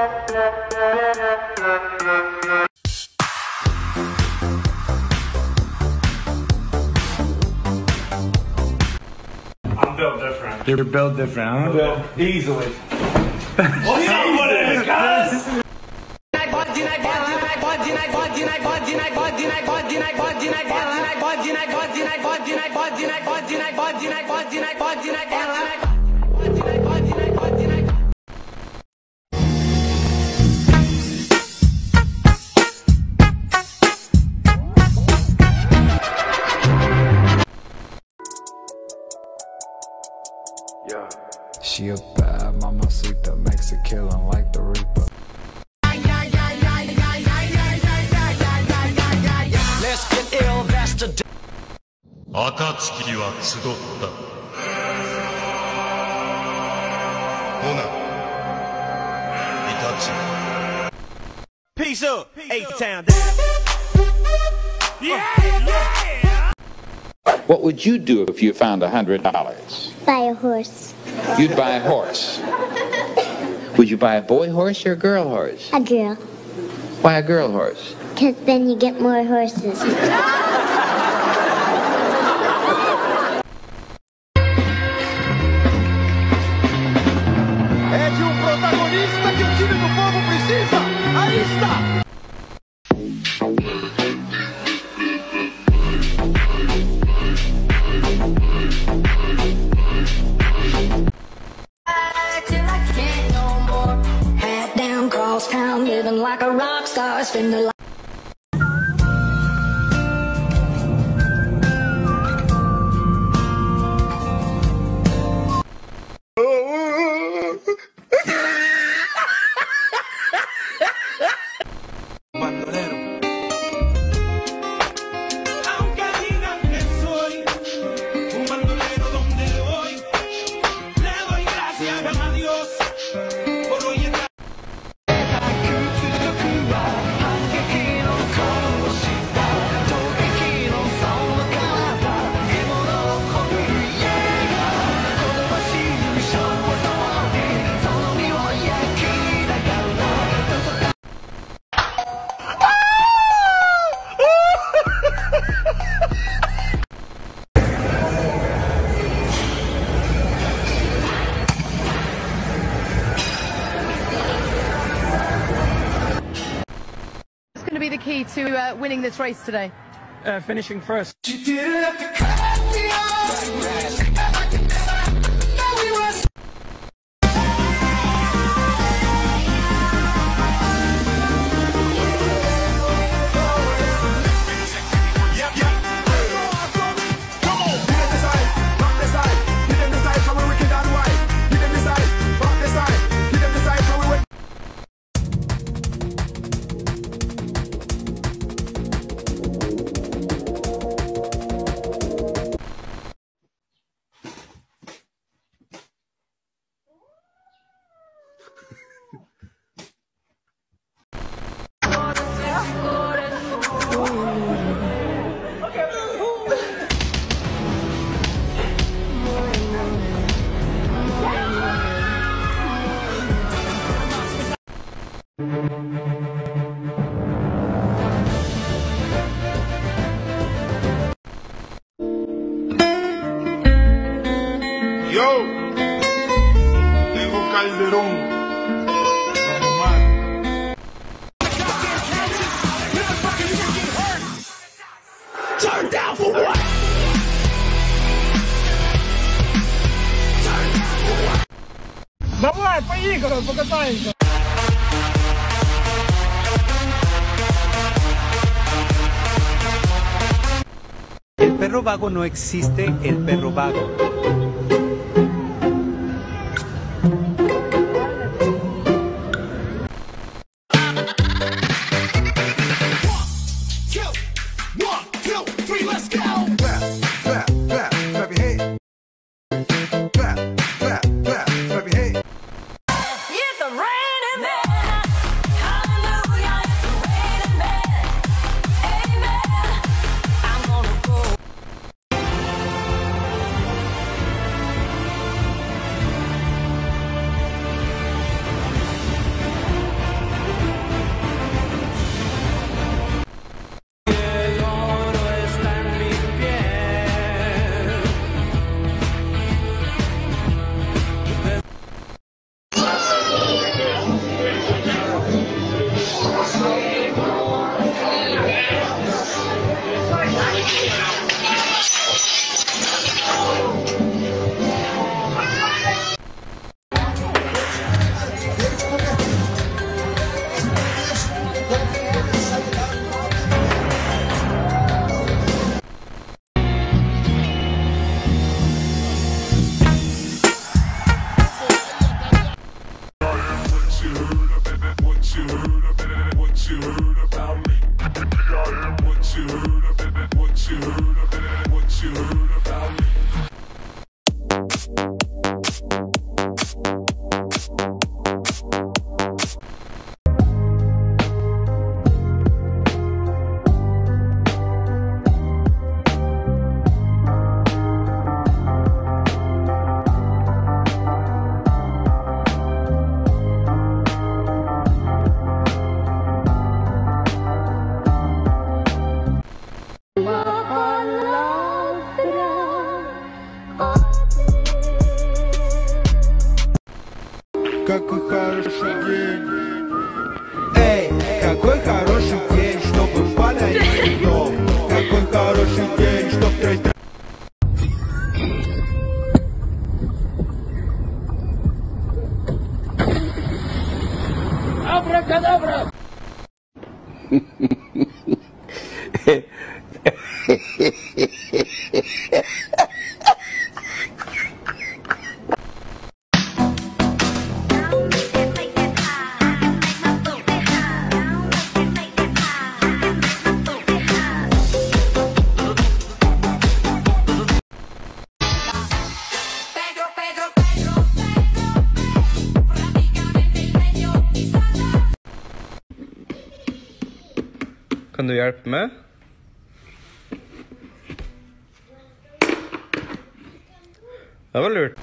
I'm built different. You're built different, huh? Built easily. Well, you know what it is, guys! She a bad mamacita, makes a killing like the Reaper. Let's get ill, that's the day. 暁は集った。ほな、イタチ。 Peace up, H-Town. Yeah, yeah! What would you do if you found $100? Buy a horse. You'd buy a horse. Would you buy a boy horse or a girl horse? A girl. Why a girl horse? Because then you get more horses. É de protagonista que o time do povo precisa. Aí está. Living like a rock star, spend the life. To be the key to winning this race today? Finishing first. Yo, tengo Calderón. Turn down for what? Давай, поиграем, покатаемся. El perro vago no existe, el perro vago. какой хороший день. Эй, какой хороший день, чтобы подарить дом. Какой хороший день, чтобы тратить. Абракадабра! Kan du hjelpe meg? Det var lurt.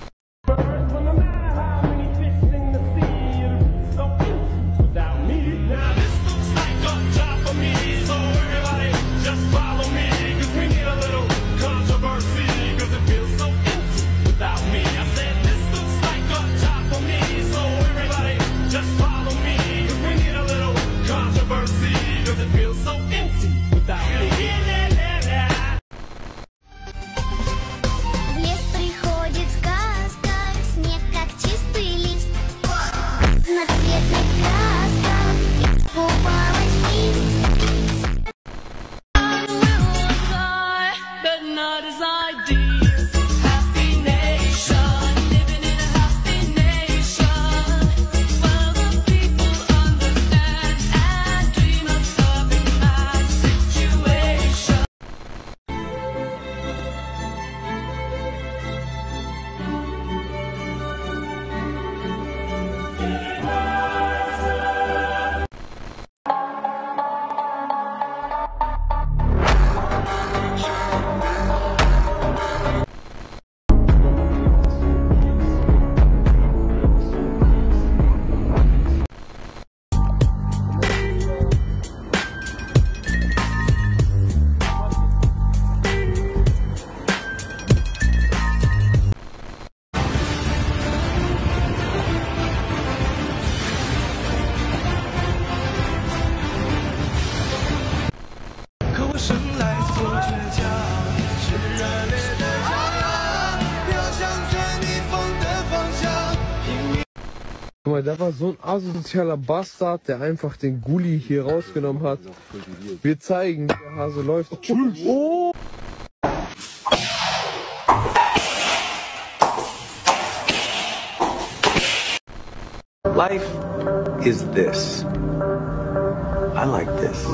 Guck mal, da war so ein asozialer Bastard, der einfach den Gulli hier rausgenommen hat. Wir zeigen, der Hase läuft. Oh! Life is this. I like this.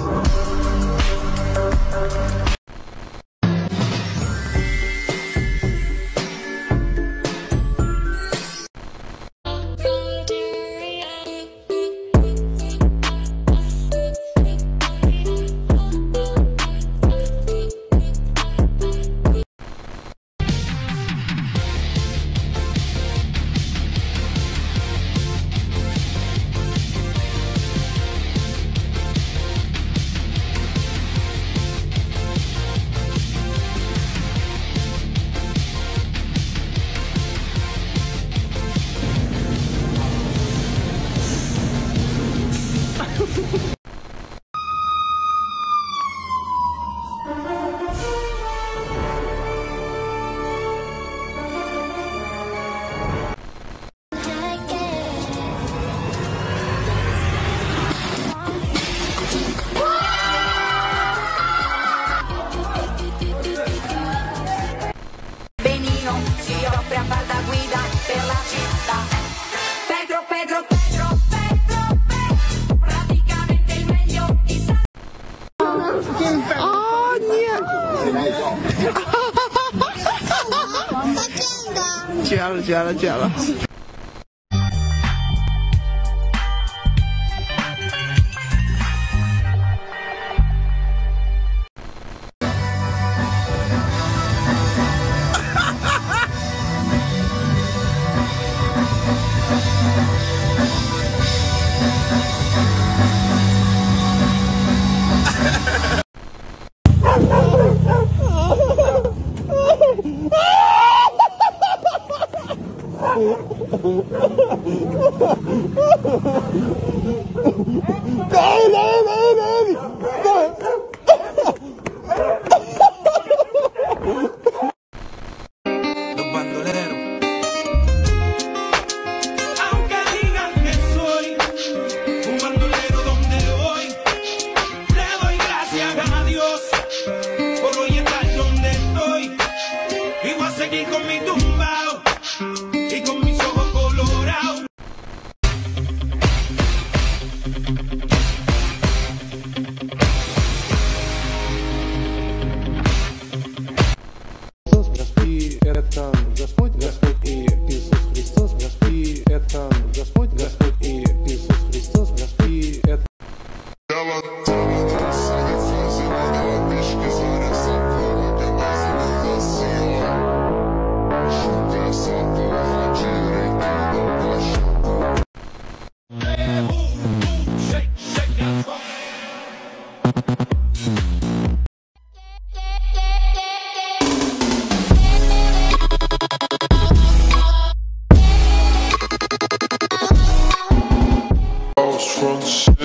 Già la. Oh. Los bandoleros. Aunque digan que soy un bandolero donde voy, le doy gracias a Dios por hoy estar donde estoy. Y voy a seguir con mi tumbao y con mis ojos colorados. И это Господь, Господь и Иисус Христос, Господь и это Господь, Господь и Иисус Христос, Господь и это. Fronts.